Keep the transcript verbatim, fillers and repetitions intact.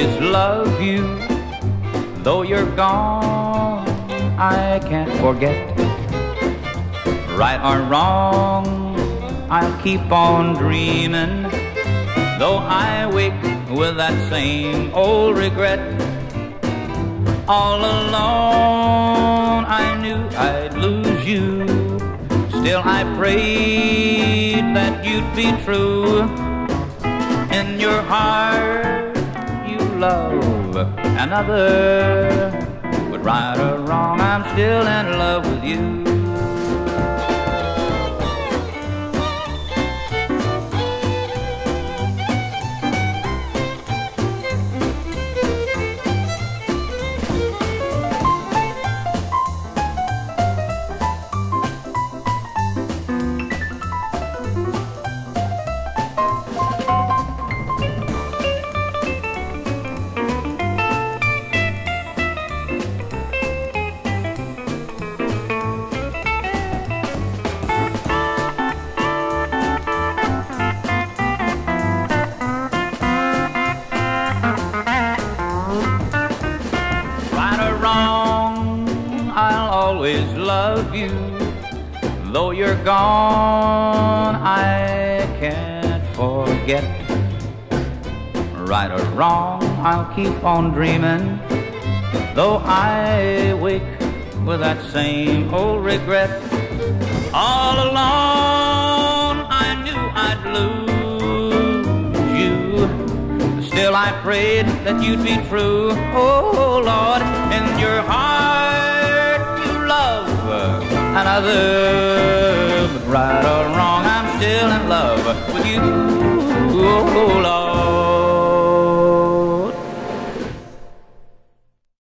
always love you. Though you're gone, I can't forget. Right or wrong, I'll keep on dreaming. Though I wake with that same old regret. All alone I knew I'd lose you. Still I prayed that you'd be true. In your heart you love another. But right or wrong, I'm still in love with you. Always love you. Though you're gone, I can't forget. Right or wrong, I'll keep on dreaming. Though I wake with that same old regret. All alone, I knew I'd lose you. Still I prayed that you'd be true. Oh Lord, in your heart another. But right or wrong, I'm still in love with you. Oh Lord.